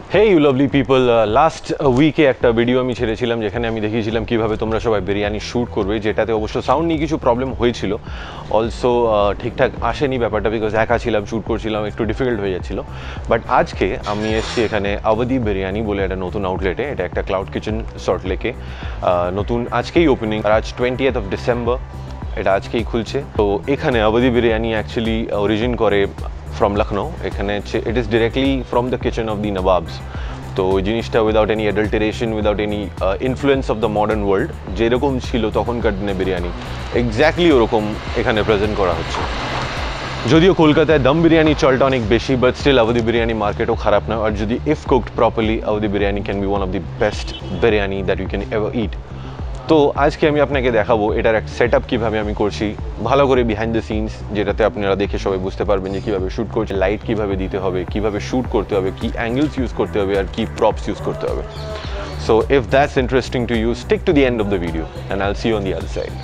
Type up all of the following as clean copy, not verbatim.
Hey you lovely people, last week একটা video আমি ছেড়েছিলাম যেখানে আমি দেখিয়েছিলাম কিভাবে তোমরা সবাই বিরিয়ানি শ্যুট করবে, যেটাতে অবশ্য সাউন্ড নিয়ে কিছু প্রবলেম হয়েছিল। অলসো ঠিকঠাক আসেনি ব্যাপারটা, বিকজ একা ছিলাম, শ্যুট করছিলাম, একটু ডিফিকাল্ট হয়ে যাচ্ছিলো। বাট আজকে আমি এসেছি এখানে আওয়াধি বিরিয়ানি বলে একটা নতুন আউটলেটে। এটা একটা ক্লাউড কিচেন সল্ট লেকে, নতুন আজকেই ওপেনিং, আর আজ 20th of December, এটা আজকেই খুলছে। তো এখানে আওয়াধি বিরিয়ানি অ্যাকচুয়ালি অরিজিন করে from Lucknow. It is directly from the kitchen of the Nawabs. তো ওই জিনিসটা without any adulteration, without any influence of the modern world, যেরকম ছিল তখনকার দিনে বিরিয়ানি এক্স্যাক্টলি ওরকম এখানে প্রেজেন্ট করা হচ্ছে। যদিও কলকাতায় দম বিরিয়ানি চলটা অনেক বেশি, বাট স্টিল আওয়াধি বিরিয়ানি মার্কেটও খারাপ না। আর যদি if cooked properly, Awadhi biryani can be one of the best biryani that you can ever eat. তো আজকে আমি আপনাকে দেখাবো এটার একটা সেট আপ কীভাবে আমি করছি, ভালো করে বিহাইন্ড দ্য সিনস, যেটাতে আপনারা দেখে সবাই বুঝতে পারবেন যে কীভাবে শ্যুট করছে, লাইট কীভাবে দিতে হবে, কীভাবে শ্যুট করতে হবে, কী অ্যাঙ্গেলস ইউজ করতে হবে, আর কী প্রপস ইউজ করতে হবে। So if that's interesting to you, stick to the end of the video and I'll see you on the other side.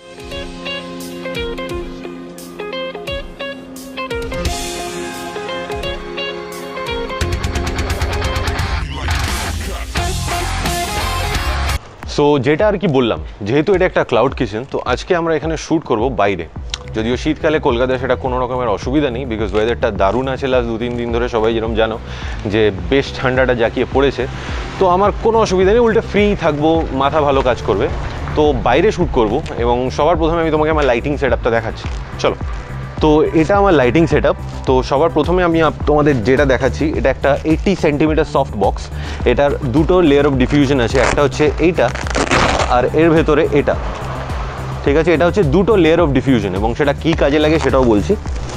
So যেটা আর কি বললাম, যেহেতু এটা একটা ক্লাউড কিচেন, তো আজকে আমরা এখানে শ্যুট করব বাইরে। যদিও শীতকালে কলকাতায় সেটা কোনো রকমের অসুবিধা নেই, বিকজ ওয়েদারটা দারুণ আছে। লাস্ট 2-3 দিন ধরে সবাই যেরকম জানো যে বেশ ঠান্ডাটা জাঁকিয়ে পড়েছে, তো আমার কোনো অসুবিধা নেই, উল্টে ফ্রি থাকবো, মাথা ভালো কাজ করবে। তো বাইরে শ্যুট করব, এবং সবার প্রথমে আমি তোমাকে আমার লাইটিং সেট আপটা দেখাচ্ছি। চলো, তো এটা আমার লাইটিং সেট আপ। তো সবার প্রথমে আমি তোমাদের যেটা দেখাচ্ছি, এটা একটা 80 সেন্টিমিটার সফট বক্স। এটার দুটো লেয়ার অফ ডিফিউশন আছে, একটা হচ্ছে এইটা আর এর ভেতরে এটা, ঠিক আছে? এটা হচ্ছে দুটো লেয়ার অফ ডিফিউশন, এবং সেটা কী কাজে লাগে সেটাও বলছি।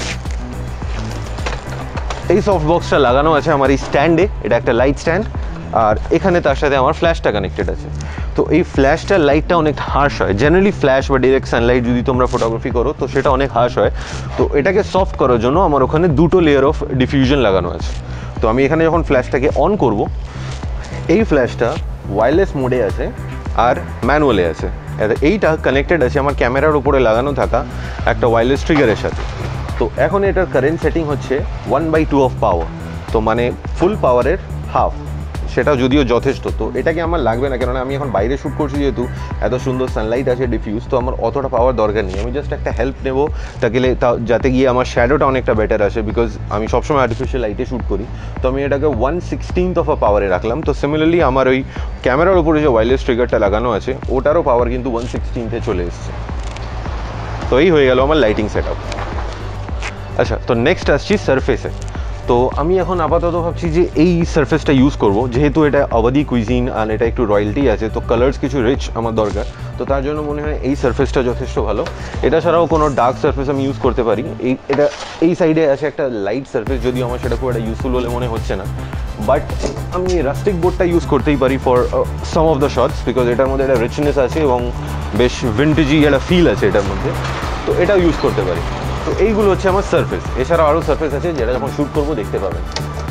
এই সফট বক্সটা লাগানো আছে আমার এই স্ট্যান্ডে, এটা একটা লাইট স্ট্যান্ড, আর এখানে তার সাথে আমার ফ্ল্যাশটা কানেক্টেড আছে। তো এই ফ্ল্যাশটার লাইটটা অনেক হার্শ হয়। জেনারেলি ফ্ল্যাশ বা ডিরেক্ট সানলাইট যদি তোমরা ফটোগ্রাফি করো, তো সেটা অনেক হার্শ হয়। তো এটাকে সফট করার জন্য আমার ওখানে দুটো লেয়ার অফ ডিফিউশন লাগানো আছে। তো আমি এখানে যখন ফ্ল্যাশটাকে অন করব, এই ফ্ল্যাশটা ওয়্যারলেস মোডে আছে আর ম্যানুয়ালে আছে। এইটা কানেক্টেড আছে আমার ক্যামেরার উপরে লাগানো থাকা একটা ওয়্যারলেস ট্রিগারের সাথে। তো এখন এটার কারেন্ট সেটিং হচ্ছে 1/2 অফ পাওয়ার, তো মানে ফুল পাওয়ারের হাফ, সেটা যদিও যথেষ্ট। তো এটাকে আমার লাগবে না, কেননা আমি এখন বাইরে শ্যুট করছি, যেহেতু এত সুন্দর সানলাইট আছে ডিফিউজ, তো আমার অতটা পাওয়ার দরকার নেই। আমি জাস্ট একটা হেল্প নেবো তাকে, যাতে গিয়ে আমার শ্যাডোটা অনেকটা বেটার আসে, বিকজ আমি সবসময় আর্টিফিশিয়াল লাইটে শ্যুট করি। তো আমি এটাকে 1/16 অফ পাওয়ারে রাখলাম। তো সিমিলারলি আমার ওই ক্যামেরার উপরে যে ওয়্যারলেস ট্রিগারটা লাগানো আছে, ওটারও পাওয়ার কিন্তু 1/16 চলে এসছে। তো এই হয়ে গেল আমার লাইটিং সেট আপ। আচ্ছা, তো নেক্সট আসছি সারফেসে। তো আমি এখন আপাতত ভাবছি যে এই সারফেসটা ইউজ করব, যেহেতু এটা আওয়াধি কুইজিন আর এটা একটু রয়্যালটি আছে, তো কালার্স কিছু রিচ আমার দরকার। তো তার জন্য মনে হয় এই সারফেসটা যথেষ্ট ভালো। এটা ছাড়াও কোনো ডার্ক সারফেস আমি ইউজ করতে পারি। এই সাইডে আছে একটা লাইট সারফেস, যদিও আমার সেটা খুব একটা ইউজফুল বলে মনে হচ্ছে না, বাট আমি রাস্টিক বোর্ডটা ইউজ করতেই পারি for some of the shots, because এটার মধ্যে একটা রিচনেস আছে এবং বেশ ভিন্টেজি একটা ফিল আছে এটার মধ্যে, তো এটাও ইউজ করতে পারি। তো এইগুলো হচ্ছে আমার সারফেস। এছাড়াও আরও সারফেস আছে যেটা যখন শ্যুট করবো দেখতে পাবেন।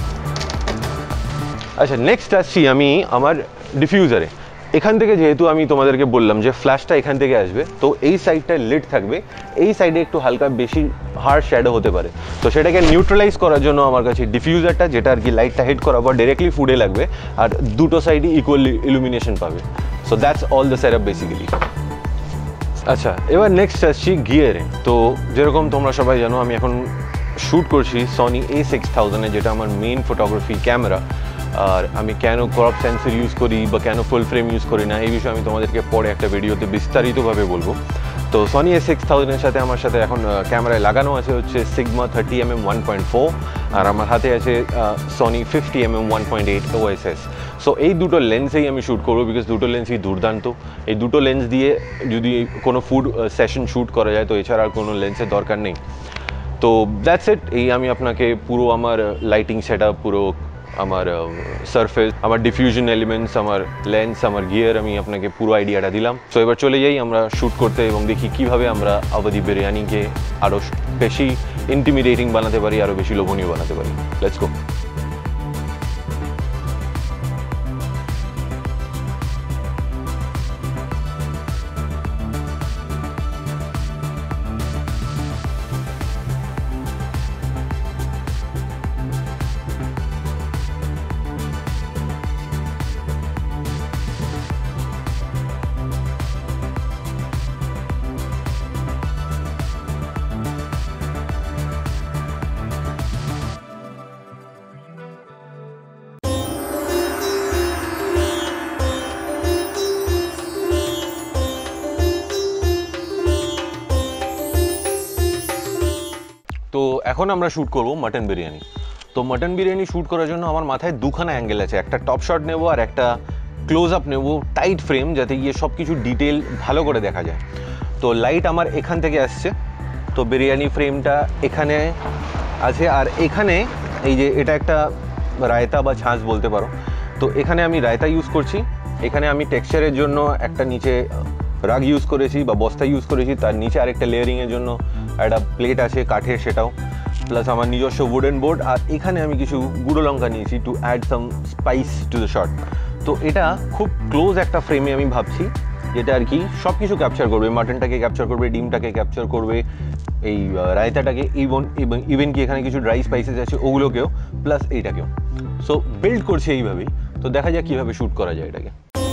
আচ্ছা, নেক্সট আসছি আমি আমার ডিফিউজারে। এখান থেকে যেহেতু আমি তোমাদেরকে বললাম যে ফ্ল্যাশটা এখান থেকে আসবে, তো এই সাইডটায় লিড থাকবে, এই সাইডে একটু হালকা বেশি হার্ড শ্যাডো হতে পারে। তো সেটাকে নিউট্রালাইজ করার জন্য আমার কাছে ডিফিউজারটা, যেটা আর কি লাইটটা হেড করার পর ডিরেক্টলি ফুডে লাগবে, আর দুটো সাইডই ইকুয়ালি ইলুমিনেশন পাবে। So that's all the set up basically. আচ্ছা, এবার নেক্সট আসছি গিয়ারে। তো যেরকম তোমরা সবাই জানো, আমি এখন শ্যুট করছি সনি A6000, যেটা আমার মেইন ফটোগ্রাফি ক্যামেরা। আর আমি কেন ক্রপ সেন্সর ইউজ করি বা কেন ফুল ফ্রেম ইউজ করি না, এই বিষয়ে আমি তোমাদেরকে পরে একটা ভিডিওতে বিস্তারিতভাবে বলবো। তো সনি A6000-এর সাথে আমার সাথে এখন ক্যামেরায় লাগানো আছে হচ্ছে সিগমা 30mm 1.4, আর আমার হাতে আছে সনি 50mm 1.8 OSS। সো এই দুটো লেন্সেই আমি শ্যুট করবো, বিকজ দুটো লেন্সই দুর্দান্ত। এই দুটো লেন্স দিয়ে যদি কোনো ফুড সেশন শ্যুট করা যায়, তো এছাড়া আর কোনো লেন্সের দরকার নেই। তো দ্যাটস ইট। এই আমি আপনাকে পুরো আমার লাইটিং সেট আপ, পুরো আমার সারফেস, আমার ডিফিউশন এলিমেন্টস, আমার লেন্স, আমার গিয়ার, আমি আপনাকে পুরো আইডিয়াটা দিলাম। সো এবার চলে যাই আমরা শ্যুট করতে, এবং দেখি কীভাবে আমরা আওয়াধি বিরিয়ানিকে আরও বেশি ইন্টিমিডেটিং বানাতে পারি, আরও বেশি লোভনীয় বানাতে পারি। Let's go. এখন আমরা শ্যুট করব মাটন বিরিয়ানি। তো মাটন বিরিয়ানি শ্যুট করার জন্য আমার মাথায় দুখানা অ্যাঙ্গেল আছে, একটা টপ শট নেব আর একটা ক্লোজ আপ নেব, টাইট ফ্রেম, যাতে গিয়ে সব কিছু ডিটেল ভালো করে দেখা যায়। তো লাইট আমার এখান থেকে আসছে, তো বিরিয়ানি ফ্রেমটা এখানে আছে, আর এখানে এই যে এটা একটা রায়তা বা ছাঁচ বলতে পারো, তো এখানে আমি রায়তা ইউজ করছি। এখানে আমি টেক্সচারের জন্য একটা নিচে রাগ ইউজ করেছি বা বস্তা ইউজ করেছি, তার নিচে আরেকটা লেয়ারিংয়ের জন্য একটা প্লেট আছে কাঠের, সেটাও, প্লাস আমার নিজস্ব উডেন বোর্ড, আর এখানে আমি কিছু গুঁড়ো লঙ্কা নিয়েছি to add some spice to the shot. তো এটা খুব ক্লোজ একটা ফ্রেমে আমি ভাবছি, যেটা আর কি সব কিছু ক্যাপচার করবে, মাটনটাকে ক্যাপচার করবে, ডিমটাকে ক্যাপচার করবে, এই রায়তাটাকে, ইভেন কি এখানে কিছু ড্রাই স্পাইসেস আছে ওগুলোকেও, প্লাস এইটাকেও। সো বিল্ড করছে এইভাবেই। তো দেখা যাক কীভাবে শ্যুট করা যায় এটাকে।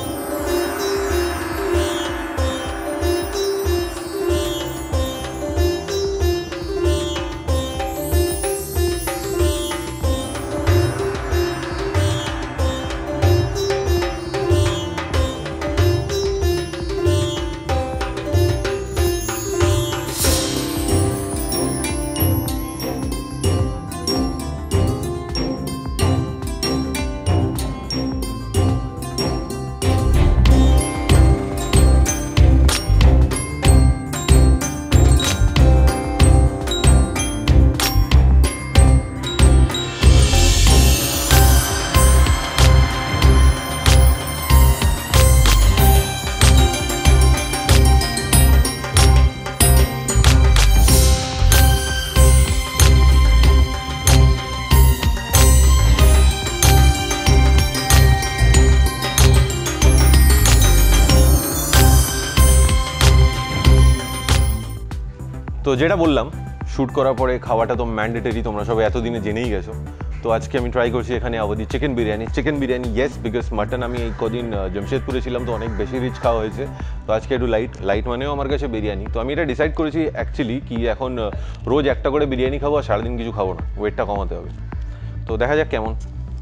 তো যেটা বললাম, শ্যুট করার পরে খাওয়াটা তো ম্যান্ডেটরি, তোমরা সবাই এতদিনে জেনেই গেছো। তো আজকে আমি ট্রাই করছি এখানে Awadhi chicken biryani. Yes, because mutton আমি এই কদিন জামশেদপুরে ছিলাম, তো অনেক বেশি রিচ খাওয়া হয়েছে, তো আজকে একটু লাইট মানেও আমার কাছে বিরিয়ানি। তো আমি এটা ডিসাইড করেছি অ্যাকচুয়ালি কি এখন রোজ একটা করে বিরিয়ানি খাবো আর সারাদিন কিছু খাবো না, ওয়েটটা কমাতে হবে। তো দেখা যাক কেমন।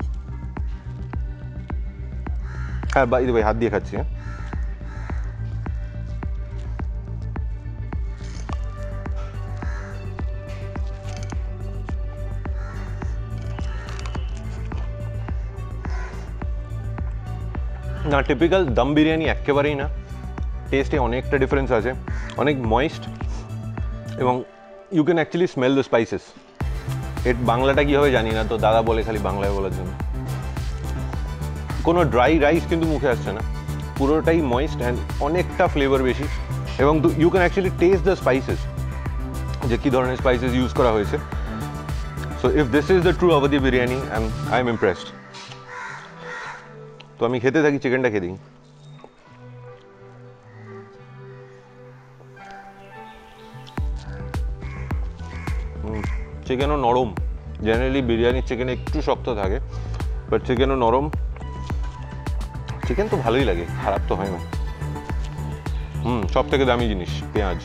হ্যাঁ ভাই, হাত দিয়ে খাচ্ছি। হ্যাঁ, না টিপিক্যাল দম বিরিয়ানি একেবারেই না, টেস্টে অনেকটা ডিফারেন্স আছে, অনেক ময়েস্ট, এবং you can actually smell the spices. এর বাংলাটা কী হবে জানি না, তো দাদা বলে খালি বাংলায় বলার জন্য। কোনো ড্রাই রাইস কিন্তু মুখে আসছে না, পুরোটাই ময়েস্ট অ্যান্ড অনেকটা ফ্লেভার বেশি, এবং you can actually taste the spices, যে কী ধরনের স্পাইসেস ইউজ করা হয়েছে। So if this is the true Awadhi biryani, I am impressed. তো আমি খেতে থাকি, চিকেনটা খেয়ে দিই। চিকেনও নরম, জেনারেলি বিরিয়ানির চিকেন একটু শক্ত থাকে, বাট চিকেনও নরম। চিকেন তো ভালোই লাগে, খারাপ তো হয় না। সব থেকে দামি জিনিস পেঁয়াজ।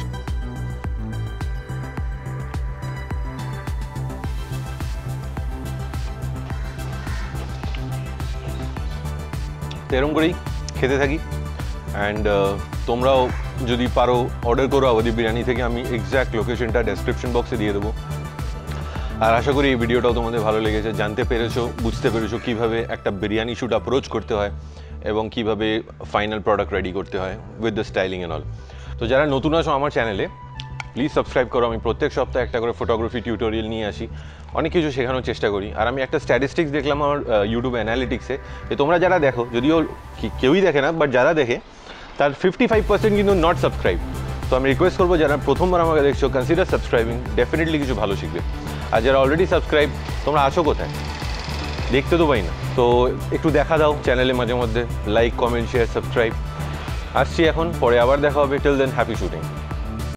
এরকম করেই খেতে থাকি। অ্যান্ড তোমরাও যদি পারো অর্ডার করো অবধি বিরিয়ানি থেকে, আমি এক্স্যাক্ট লোকেশনটা ডেসক্রিপশন বক্সে দিয়ে দেবো। আর আশা করি এই ভিডিওটাও তোমাদের ভালো লেগেছে, জানতে পেরেছো, বুঝতে পেরেছো কীভাবে একটা বিরিয়ানি শ্যুট অ্যাপ্রোচ করতে হয় এবং কীভাবে ফাইনাল প্রোডাক্ট রেডি করতে হয় with the styling and all. তো যারা নতুন আছো আমার চ্যানেলে, প্লিজ সাবস্ক্রাইব করো। আমি প্রত্যেক সপ্তাহে একটা করে ফটোগ্রাফি টিউটোরিয়াল নিয়ে আসি, অনেক কিছু শেখানোর চেষ্টা করি। আর আমি একটা স্ট্যাটিস্টিক্স দেখলাম আমার ইউটিউব অ্যানালিটিক্সে, যে তোমরা যারা দেখো, যদিও কেউই দেখে না, বাট যারা দেখে তার 55% কিন্তু নট সাবস্ক্রাইব। তো আমি রিকোয়েস্ট করবো, যারা প্রথমবার আমাকে দেখছো, কনসিডার সাবস্ক্রাইবিং, ডেফিনেটলি কিছু ভালো শিখবে। আর যারা অলরেডি সাবস্ক্রাইব, তোমরা আছো কোথায়? দেখতে তো পাই না, তো একটু দেখা দাও চ্যানেলে মাঝে মধ্যে, লাইক, কমেন্ট, শেয়ার, সাবস্ক্রাইব। আসছি এখন, পরে আবার দেখা হবে। Till then, happy shooting.